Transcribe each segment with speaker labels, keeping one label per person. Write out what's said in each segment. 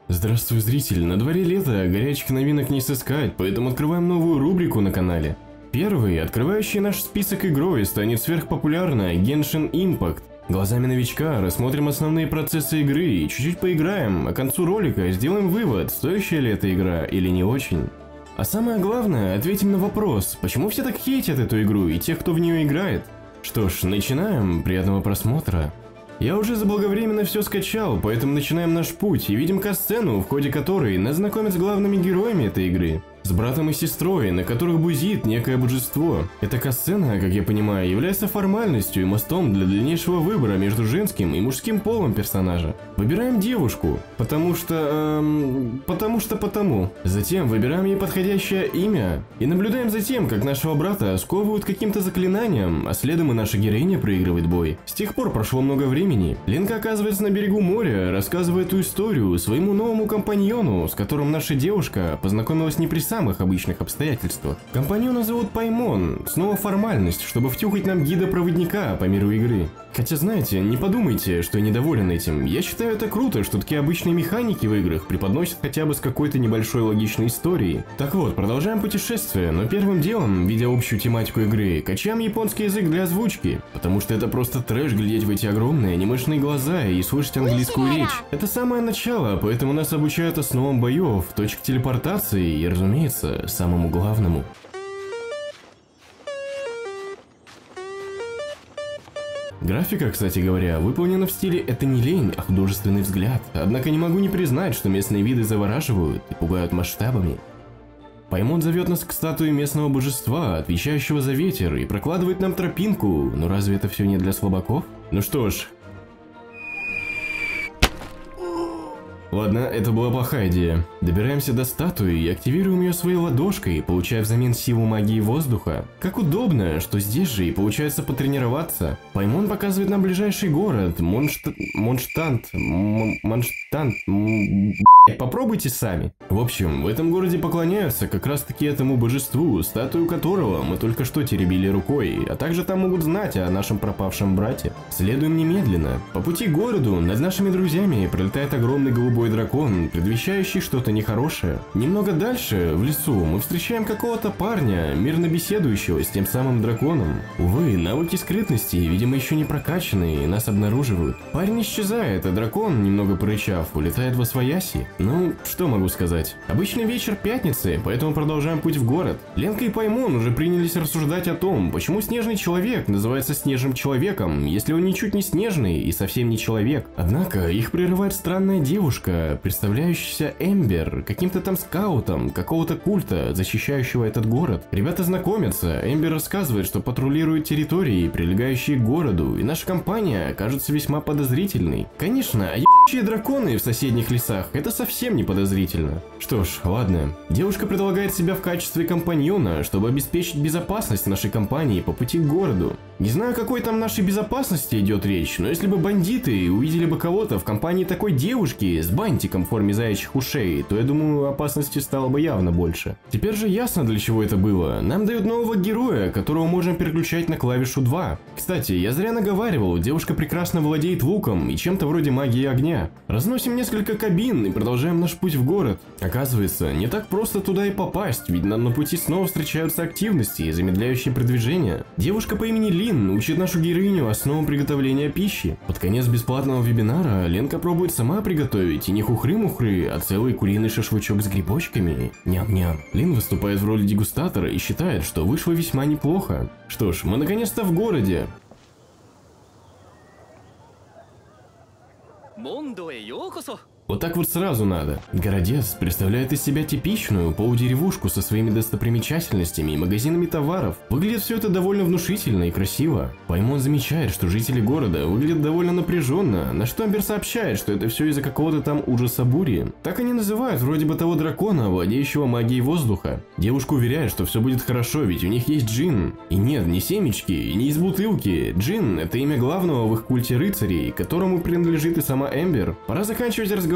Speaker 1: Здравствуй, зритель, на дворе лето, горячих новинок не сыскать, поэтому открываем новую рубрику на канале. Первый, открывающий наш список игрой, станет сверхпопулярная Genshin Impact. Глазами новичка рассмотрим основные процессы игры и чуть-чуть поиграем, а к концу ролика сделаем вывод, стоящая ли эта игра или не очень. А самое главное, ответим на вопрос, почему все так хейтят эту игру и тех, кто в нее играет. Что ж, начинаем, приятного просмотра. Я уже заблаговременно все скачал, поэтому начинаем наш путь и видим катсцену, в ходе которой нас знакомят с главными героями этой игры. С братом и сестрой, на которых бузит некое божество. Эта катсцена, как я понимаю, является формальностью и мостом для дальнейшего выбора между женским и мужским полом персонажа. Выбираем девушку, потому. Затем выбираем ей подходящее имя и наблюдаем за тем, как нашего брата сковывают каким-то заклинанием, а следом и наша героиня проигрывает бой. С тех пор прошло много времени. Ленка оказывается на берегу моря, рассказывая эту историю своему новому компаньону, с которым наша девушка познакомилась не при самых обычных обстоятельствах. Компаньона зовут Паймон, снова формальность, чтобы втюхать нам гида-проводника по миру игры. Хотя знаете, не подумайте, что я недоволен этим. Я считаю это круто, что такие обычные механики в играх преподносят хотя бы с какой-то небольшой логичной историей. Так вот, продолжаем путешествие, но первым делом, видя общую тематику игры, качаем японский язык для озвучки, потому что это просто трэш глядеть в эти огромные анимешные глаза и слышать английскую речь. Это самое начало, поэтому нас обучают основам боев, точек телепортации и, разумеется, самому главному. Графика, кстати говоря, выполнена в стиле «это не лень, а художественный взгляд», однако не могу не признать, что местные виды завораживают и пугают масштабами. Паймон зовет нас к статуе местного божества, отвечающего за ветер, и прокладывает нам тропинку, но разве это все не для слабаков? Ну что ж... Ладно, это была плохая идея. Добираемся до статуи и активируем ее своей ладошкой, получая взамен силу магии воздуха. Как удобно, что здесь же и получается потренироваться. Паймон показывает нам ближайший город, Монштант. Попробуйте сами. В общем, в этом городе поклоняются как раз таки этому божеству, статую которого мы только что теребили рукой, а также там могут знать о нашем пропавшем брате. Следуем немедленно. По пути к городу над нашими друзьями пролетает огромный голубой дракон, предвещающий что-то нехорошее. Немного дальше, в лесу, мы встречаем какого-то парня, мирно беседующего с тем самым драконом. Увы, навыки скрытности, видимо, еще не прокачаны, и нас обнаруживают. Парень исчезает, а дракон, немного порычав, улетает восвояси. Ну, что могу сказать. Обычный вечер пятницы, поэтому продолжаем путь в город. Ленка и Паймон уже принялись рассуждать о том, почему снежный человек называется снежным человеком, если он ничуть не снежный и совсем не человек. Однако их прерывает странная девушка, представляющаяся Эмбер, каким-то там скаутом какого-то культа, защищающего этот город. Ребята знакомятся, Эмбер рассказывает, что патрулирует территории, прилегающие к городу, и наша компания кажется весьма подозрительной. Конечно, ебучие драконы в соседних лесах — это совсем не подозрительно. Что ж, ладно. Девушка предлагает себя в качестве компаньона, чтобы обеспечить безопасность нашей компании по пути к городу. Не знаю, о какой там нашей безопасности идет речь, но если бы бандиты увидели бы кого-то в компании такой девушки с бантиком в форме заячьих ушей, то я думаю, опасности стало бы явно больше. Теперь же ясно, для чего это было. Нам дают нового героя, которого можем переключать на клавишу 2. Кстати, я зря наговаривал, девушка прекрасно владеет луком и чем-то вроде магии огня. Разносим несколько кабин и продолжаем наш путь в город. Оказывается, не так просто туда и попасть, ведь нам на пути снова встречаются активности, замедляющие продвижение. Девушка по имени Лин учит нашу героиню основам приготовления пищи. Под конец бесплатного вебинара Ленка пробует сама приготовить и не хухры-мухры, а целый куриный шашлычок с грибочками. Ням-ням. Лин выступает в роли дегустатора и считает, что вышло весьма неплохо. Что ж, мы наконец-то в городе. Вот так вот сразу надо. Городец представляет из себя типичную полудеревушку со своими достопримечательностями и магазинами товаров. Выглядит все это довольно внушительно и красиво. Паймон замечает, что жители города выглядят довольно напряженно, на что Эмбер сообщает, что это все из-за какого-то там ужаса бури. Так они называют вроде бы того дракона, владеющего магией воздуха. Девушка уверяет, что все будет хорошо, ведь у них есть джин. И нет, не семечки, и не из бутылки. Джин — это имя главного в их культе рыцарей, которому принадлежит и сама Эмбер. Пора заканчивать разговор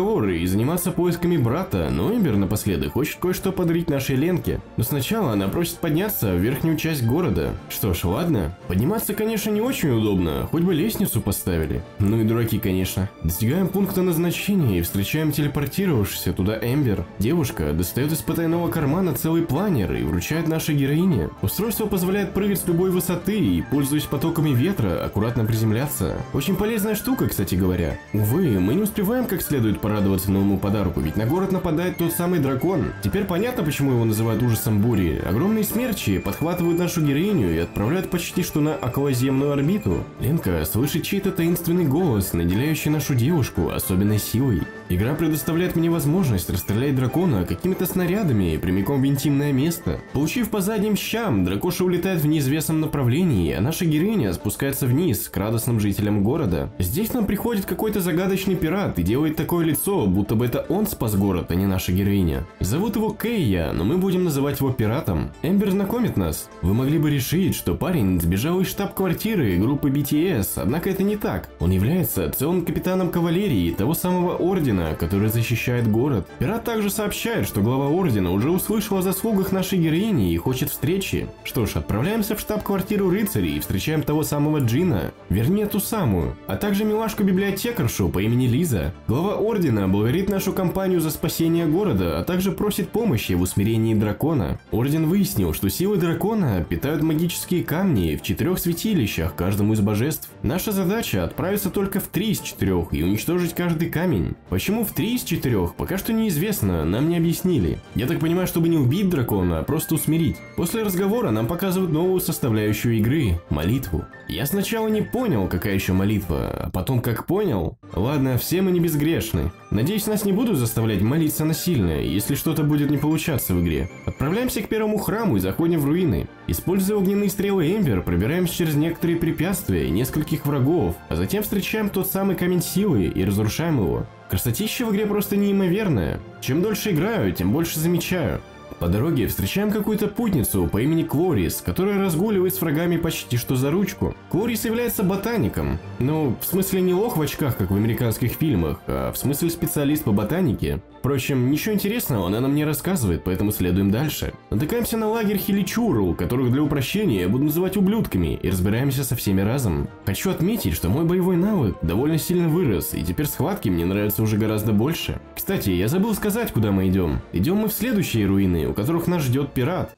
Speaker 1: разговоры и заниматься поисками брата, но Эмбер напоследок хочет кое-что подарить нашей Ленке. Но сначала она просит подняться в верхнюю часть города. Что ж, ладно. Подниматься, конечно, не очень удобно, хоть бы лестницу поставили. Ну и дураки, конечно. Достигаем пункта назначения и встречаем телепортировавшуюся туда Эмбер. Девушка достает из потайного кармана целый планер и вручает нашей героине. Устройство позволяет прыгать с любой высоты и, пользуясь потоками ветра, аккуратно приземляться. Очень полезная штука, кстати говоря. Увы, мы не успеваем как следует порадоваться новому подарку, ведь на город нападает тот самый дракон. Теперь понятно, почему его называют ужасом бури. Огромные смерчи подхватывают нашу героиню и отправляют почти что на околоземную орбиту. Ленка слышит чей-то таинственный голос, наделяющий нашу девушку особенной силой. Игра предоставляет мне возможность расстрелять дракона какими-то снарядами прямиком в интимное место. Получив по задним щам, дракоша улетает в неизвестном направлении, а наша героиня спускается вниз к радостным жителям города. Здесь к нам приходит какой-то загадочный пират и делает такое лицо, будто бы это он спас город, а не наша героиня. Зовут его Кейя, но мы будем называть его пиратом. Эмбер знакомит нас. Вы могли бы решить, что парень сбежал из штаб-квартиры группы BTS, однако это не так. Он является целым капитаном кавалерии того самого ордена, который защищает город. Пират также сообщает, что глава ордена уже услышал о заслугах нашей героини и хочет встречи. Что ж, отправляемся в штаб-квартиру рыцарей и встречаем того самого Джина, вернее ту самую, а также милашку-библиотекаршу по имени Лиза. Глава ордена благодарит нашу компанию за спасение города, а также просит помощи в усмирении дракона. Орден выяснил, что силы дракона питают магические камни в 4 святилищах каждому из божеств. Наша задача отправиться только в 3 из 4 и уничтожить каждый камень. Почему в 3 из 4, пока что неизвестно, нам не объяснили. Я так понимаю, чтобы не убить дракона, а просто усмирить. После разговора нам показывают новую составляющую игры – молитву. Я сначала не понял, какая еще молитва, а потом как понял. Ладно, все мы не безгрешны. Надеюсь, нас не будут заставлять молиться насильно, если что-то будет не получаться в игре. Отправляемся к первому храму и заходим в руины. Используя огненные стрелы Эмбер, пробираемся через некоторые препятствия и нескольких врагов, а затем встречаем тот самый камень силы и разрушаем его. Красотища в игре просто неимоверная. Чем дольше играю, тем больше замечаю. По дороге встречаем какую-то путницу по имени Клорис, которая разгуливает с врагами почти что за ручку. Клорис является ботаником. Ну, в смысле не лох в очках, как в американских фильмах, а в смысле специалист по ботанике. Впрочем, ничего интересного она нам не рассказывает, поэтому следуем дальше. Натыкаемся на лагерь Хиличуру, которых для упрощения я буду называть ублюдками, и разбираемся со всеми разом. Хочу отметить, что мой боевой навык довольно сильно вырос, и теперь схватки мне нравятся уже гораздо больше. Кстати, я забыл сказать, куда мы идем. Идем мы в следующие руины, у которых нас ждет пират.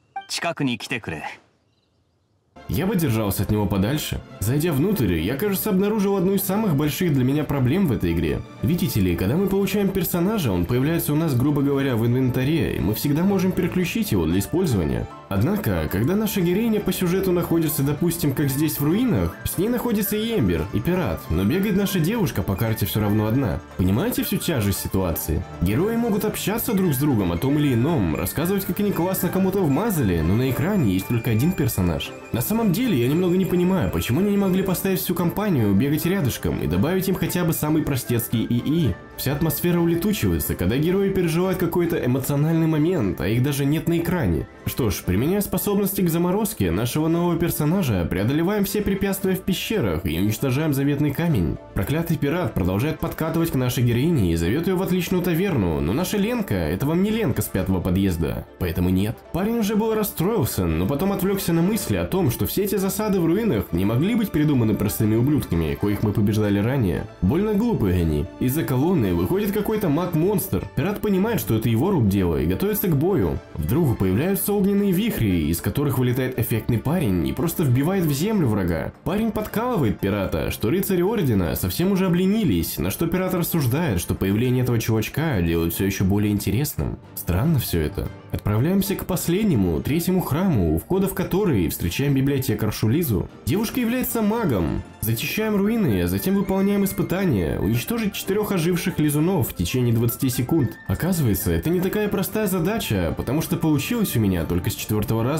Speaker 1: Я бы держался от него подальше. Зайдя внутрь, я, кажется, обнаружил одну из самых больших для меня проблем в этой игре. Видите ли, когда мы получаем персонажа, он появляется у нас, грубо говоря, в инвентаре, и мы всегда можем переключить его для использования. Однако, когда наша героиня по сюжету находится, допустим, как здесь в руинах, с ней находится и Эмбер, и пират, но бегает наша девушка по карте все равно одна. Понимаете всю тяжесть ситуации? Герои могут общаться друг с другом о том или ином, рассказывать, как они классно кому-то вмазали, но на экране есть только один персонаж. На самом деле, я немного не понимаю, почему они не могли поставить всю компанию, бегать рядышком и добавить им хотя бы самый простецкий ИИ. Вся атмосфера улетучивается, когда герои переживают какой-то эмоциональный момент, а их даже нет на экране. Что ж, применяя способности к заморозке нашего нового персонажа, преодолеваем все препятствия в пещерах и уничтожаем заветный камень. Проклятый пират продолжает подкатывать к нашей героине и зовет ее в отличную таверну, но наша Ленка – это вам не Ленка с 5-го подъезда, поэтому нет. Парень уже был расстроился, но потом отвлекся на мысли о том, что все эти засады в руинах не могли быть придуманы простыми ублюдками, коих мы побеждали ранее. Больно глупые они. Из-за колонны выходит какой-то маг-монстр. Пират понимает, что это его рук дело, и готовится к бою. Вдруг появляются огненные вихри, из которых вылетает эффектный парень и просто вбивает в землю врага. Парень подкалывает пирата, что рыцари ордена совсем уже обленились, на что пират рассуждает, что появление этого чувачка делает все еще более интересным. Странно все это. Отправляемся к последнему, 3-му храму, у входа в который встречаем библиотекаршу Лизу. Девушка является магом. Зачищаем руины, а затем выполняем испытание, уничтожить 4 оживших лизунов в течение 20 секунд. Оказывается, это не такая простая задача, потому что получилось у меня только с 4-го раза.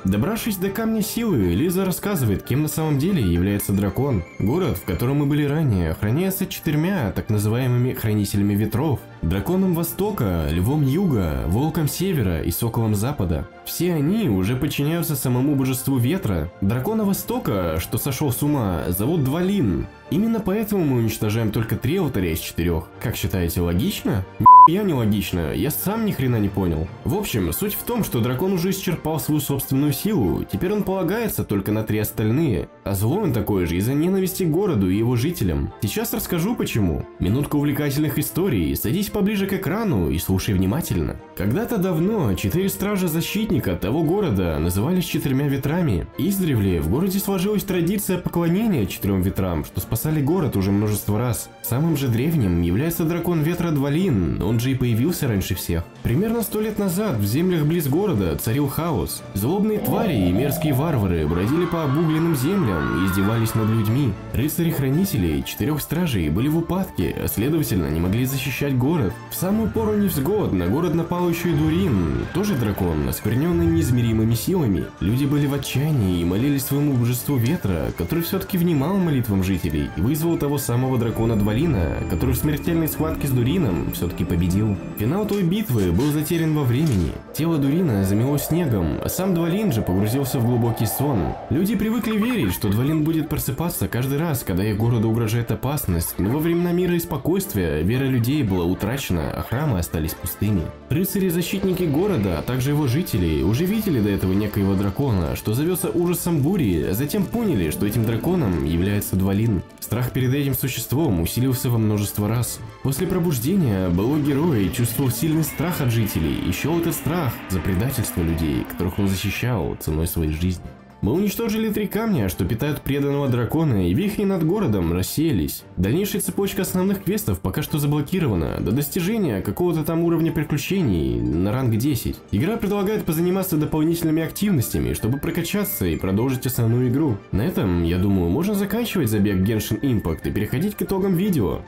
Speaker 1: Добравшись до Камня Силы, Лиза рассказывает, кем на самом деле является дракон. Город, в котором мы были ранее, охраняется 4 так называемыми Хранителями Ветров. Драконом Востока, Львом Юга, Волком Севера и Соколом Запада. Все они уже подчиняются самому божеству ветра. Дракона Востока, что сошел с ума, зовут Двалин. Именно поэтому мы уничтожаем только 3 алтаря из 4. Как считаете, логично? Я не логично, я сам ни хрена не понял. В общем, суть в том, что дракон уже исчерпал свою собственную силу, теперь он полагается только на 3 остальные. А злой он такой же из-за ненависти к городу и его жителям. Сейчас расскажу почему. Минутка увлекательных историй, садись поближе к экрану и слушай внимательно. Когда-то давно 4 стража-защитника того города назывались 4 ветрами. Издревле в городе сложилась традиция поклонения 4 ветрам, что спасали город уже множество раз. Самым же древним является дракон ветра Двалин, он же и появился раньше всех. Примерно 100 лет назад в землях близ города царил хаос. Злобные твари и мерзкие варвары бродили по обугленным землям и издевались над людьми. Рыцари-хранители 4 стражей были в упадке, а следовательно не могли защищать город. В самую пору невзгод на город напал еще и Дурин, тоже дракон, оскверненный неизмеримыми силами. Люди были в отчаянии и молились своему божеству ветра, который все-таки внимал молитвам жителей и вызвал того самого дракона Двалина, который в смертельной схватке с Дурином все-таки победил. Финал той битвы был затерян во времени. Тело Дурина замело снегом, а сам Двалин же погрузился в глубокий сон. Люди привыкли верить, что Двалин будет просыпаться каждый раз, когда их городу угрожает опасность, но во времена мира и спокойствия вера людей была утрачена, а храмы остались пустыми. Рыцари-защитники города, а также его жители уже видели до этого некоего дракона, что зовется ужасом бури, а затем поняли, что этим драконом является Двалин. Страх перед этим существом усилился во множество раз. После пробуждения былой герой чувствовал сильный страх от жителей и счел этот страх за предательство людей, которых он защищал ценой своей жизни. Мы уничтожили 3 камня, что питают преданного дракона, и вихри над городом рассеялись. Дальнейшая цепочка основных квестов пока что заблокирована до достижения какого-то там уровня приключений на ранг 10. Игра предлагает позаниматься дополнительными активностями, чтобы прокачаться и продолжить основную игру. На этом, я думаю, можно заканчивать забег Genshin Impact и переходить к итогам видео.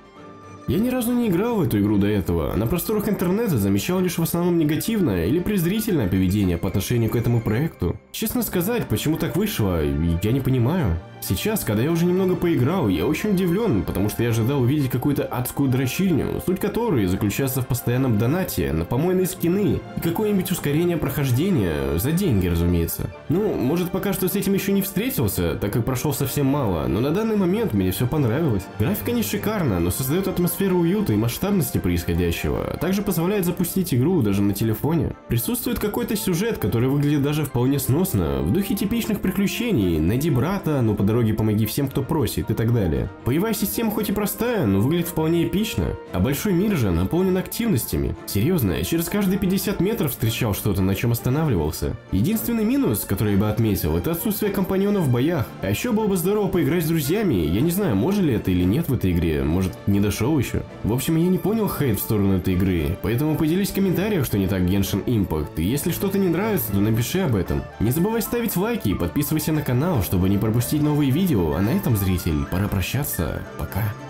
Speaker 1: Я ни разу не играл в эту игру до этого, на просторах интернета замечал лишь в основном негативное или презрительное поведение по отношению к этому проекту. Честно сказать, почему так вышло, я не понимаю. Сейчас, когда я уже немного поиграл, я очень удивлен, потому что я ожидал увидеть какую-то адскую дрочильню, суть которой заключается в постоянном донате на помойные скины и какое-нибудь ускорение прохождения, за деньги, разумеется. Ну, может, пока что с этим еще не встретился, так как прошел совсем мало, но на данный момент мне все понравилось. Графика не шикарна, но создает атмосферу уюта и масштабности происходящего, а также позволяет запустить игру даже на телефоне. Присутствует какой-то сюжет, который выглядит даже вполне сносно, в духе типичных приключений: найди брата, ну по дороге помоги всем, кто просит, и так далее. Боевая система хоть и простая, но выглядит вполне эпично, а большой мир же наполнен активностями. Серьезно, я через каждые 50 метров встречал что-то, на чем останавливался. Единственный минус, который я бы отметил, это отсутствие компаньонов в боях. А еще было бы здорово поиграть с друзьями, я не знаю, можно ли это или нет в этой игре, может не дошел еще. В общем, я не понял хейт в сторону этой игры, поэтому поделись в комментариях, что не так Genshin Impact, и если что-то не нравится, то напиши об этом. Не забывай ставить лайки и подписывайся на канал, чтобы не пропустить новые видео, а на этом, зритель, пора прощаться. Пока.